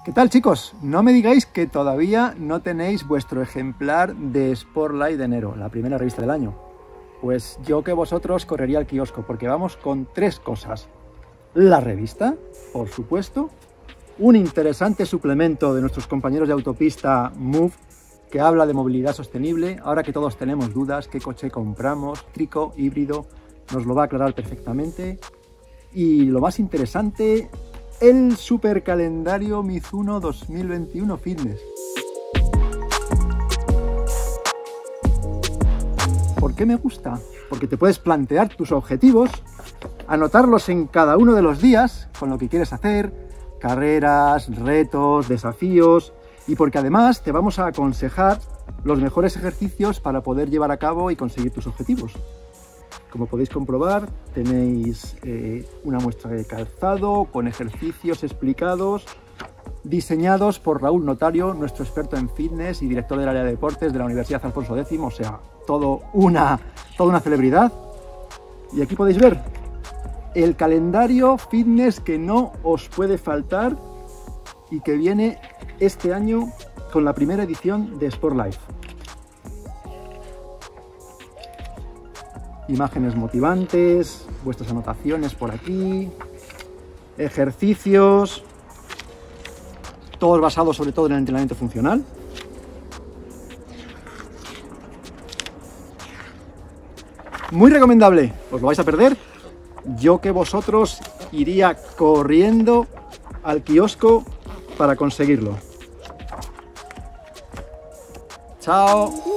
¿Qué tal, chicos? No me digáis que todavía no tenéis vuestro ejemplar de Sportlight de enero, la primera revista del año. Pues yo que vosotros correría al kiosco, porque vamos con tres cosas. La revista, por supuesto, un interesante suplemento de nuestros compañeros de autopista Move, que habla de movilidad sostenible. Ahora que todos tenemos dudas, qué coche compramos, eléctrico, híbrido, nos lo va a aclarar perfectamente. Y lo más interesante, el supercalendario Mizuno 2021 Fitness. ¿Por qué me gusta? Porque te puedes plantear tus objetivos, anotarlos en cada uno de los días con lo que quieres hacer, carreras, retos, desafíos, y porque además te vamos a aconsejar los mejores ejercicios para poder llevar a cabo y conseguir tus objetivos. Como podéis comprobar, tenéis una muestra de calzado con ejercicios explicados, diseñados por Raúl Notario, nuestro experto en fitness y director del área de deportes de la Universidad Alfonso X, o sea, toda una celebridad. Y aquí podéis ver el calendario fitness que no os puede faltar y que viene este año con la primera edición de Sportlight. Imágenes motivantes, vuestras anotaciones por aquí, ejercicios, todos basados sobre todo en el entrenamiento funcional. Muy recomendable, ¿os lo vais a perder? Yo que vosotros iría corriendo al kiosco para conseguirlo. ¡Chao!